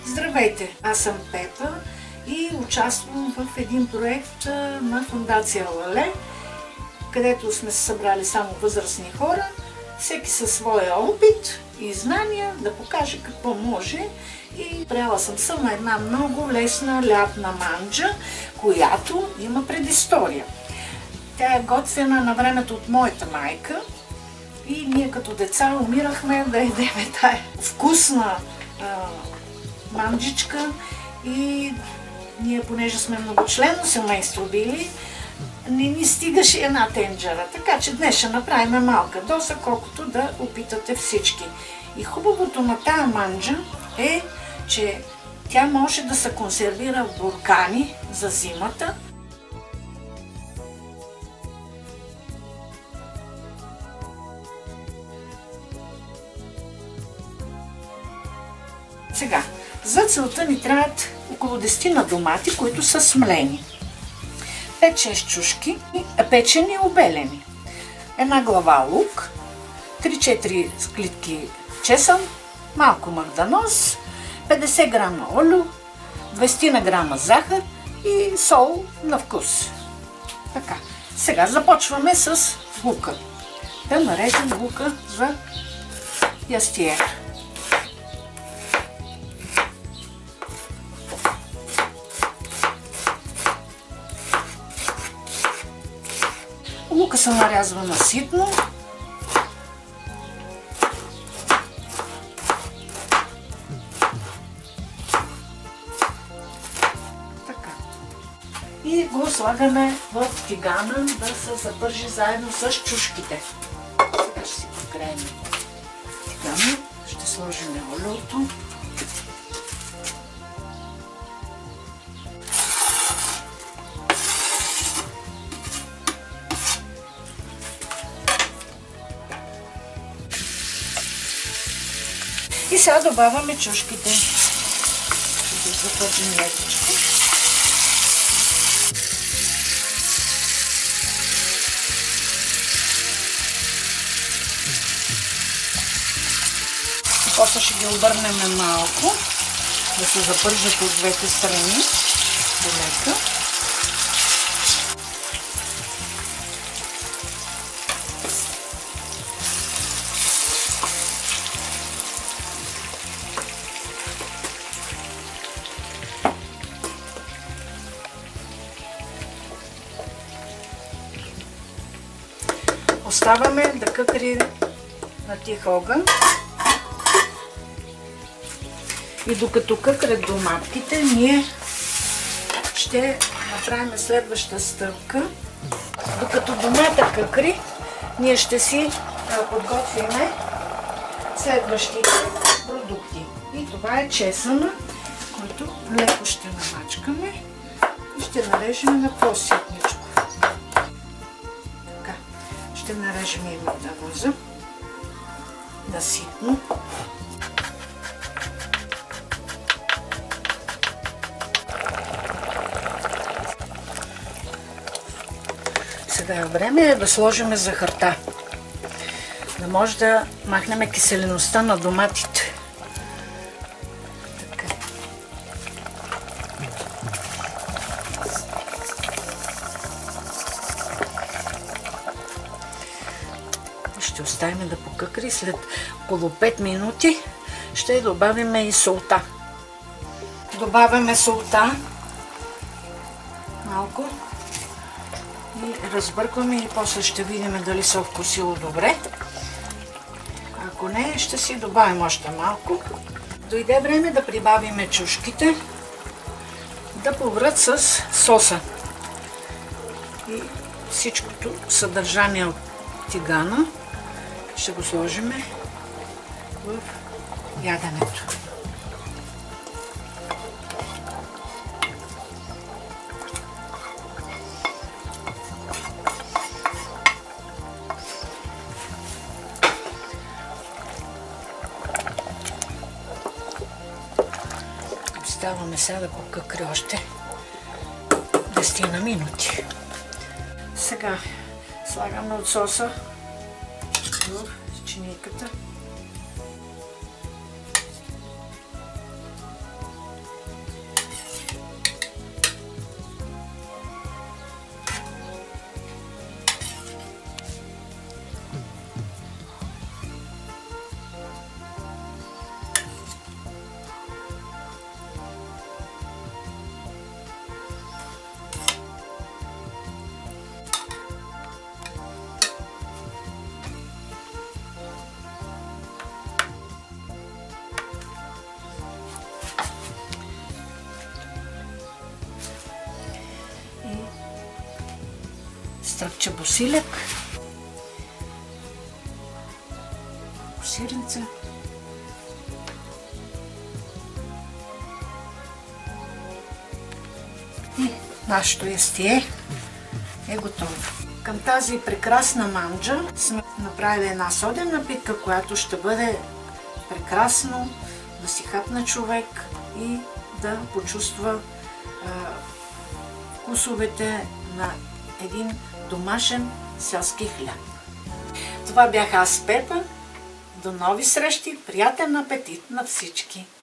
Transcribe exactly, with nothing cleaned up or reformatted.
Здравейте, аз съм Пепа и участвам в един проект на фондация Лале, където сме се събрали само възрастни хора, всеки със своя опит и знания да покаже какво може. И правила съм съм една много лесна лятна манджа, която има предистория. Тя е готвена на времето от моята майка и ние като деца умирахме да ядеме тая вкусна а, манджичка. И ние, понеже сме многочленно семейство били, не ни стигаше една тенджера. Така че днес ще направим малка доза, колкото да опитате всички. И хубавото на тая манджа е, че тя може да се консервира в буркани за зимата. Сега, за целта ни трябват около десет домати, които са смлени. пет-шест чушки, печени и обелени. Една глава лук, три-четири склитки чесън, малко магданоз, петдесет грама олио, двайсет грама захар и сол на вкус. Така, сега започваме с лука. Да нарежем лука за ястиер. Лука се нарязва на ситно. Така. И го слагаме в тигана да се запържи заедно с чушките. Сега ще си подгреем тигана. Ще сложим олиото. И сега добавяме чушките. Ще ги запържим лекичко. После ще ги обърнем малко, да се запържат от двете страни. Полека. Оставяме да къкри на тих огън. И докато къкрят доматките, ние ще направим следваща стъпка. Докато домата къкри, ние ще си подготвиме следващите продукти. И това е чесъна, който леко ще намачкаме и ще нарежем на по-ситничко. Ще нарежем и магданоза на ситно. Сега е време да сложим захарта, да може да махнем киселеността на доматите. Така. Ще оставим да покъкри. След около пет минути ще добавим и солта. Добавяме солта малко и разбъркваме и после ще видим дали се вкусило добре. Ако не, ще си добавим още малко. Дойде време да прибавим чушките, да поврат с соса и всичкото съдържание от тигана. Ще го сложим в яденето. Оставаме сега да покъкри още десет минути. Сега слагаме от соса в чинийката. стръкче босилек, сиренце. И нашето ястие е готово. Към тази прекрасна манджа сме направили една содена питка, която ще бъде прекрасно да си хапне човек и да почувства а, вкусовете на един домашен селски хляб. Това бях аз, Пепа. До нови срещи! Приятен апетит на всички!